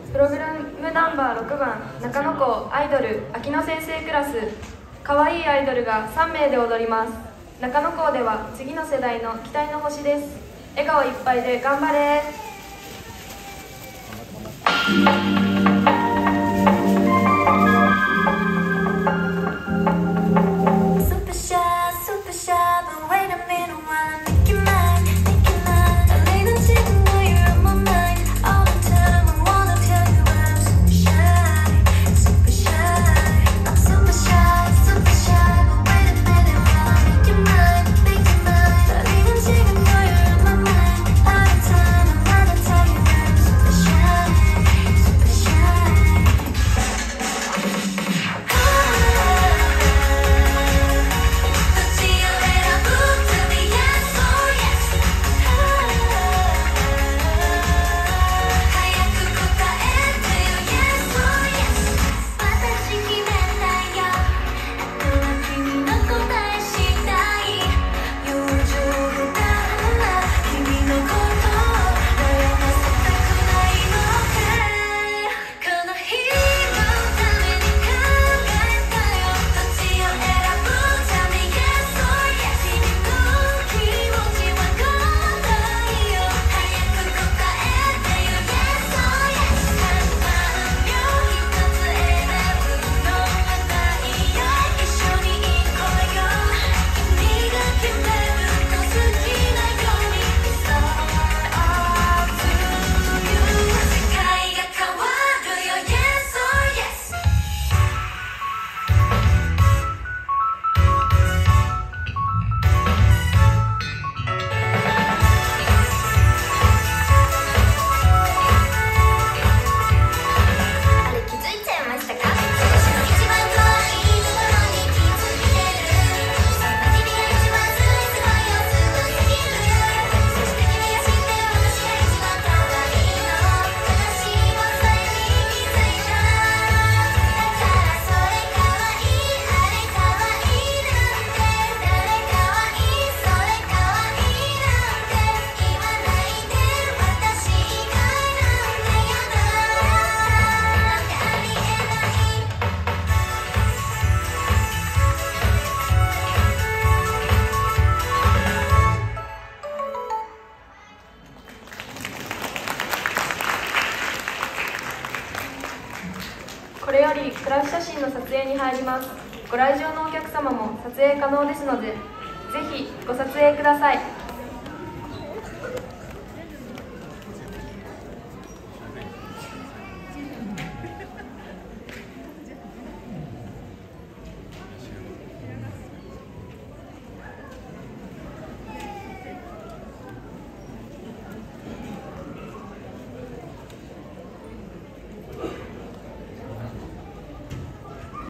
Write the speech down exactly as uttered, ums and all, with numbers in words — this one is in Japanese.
プログラムナンバーろくばん中野校アイドル秋野先生クラスかわいいアイドルがさんめいで踊ります。中野校では次の世代の期待の星です。笑顔いっぱいで頑張れ。これよりクラス写真の撮影に入ります。ご来場のお客様も撮影可能ですので、ぜひご撮影ください。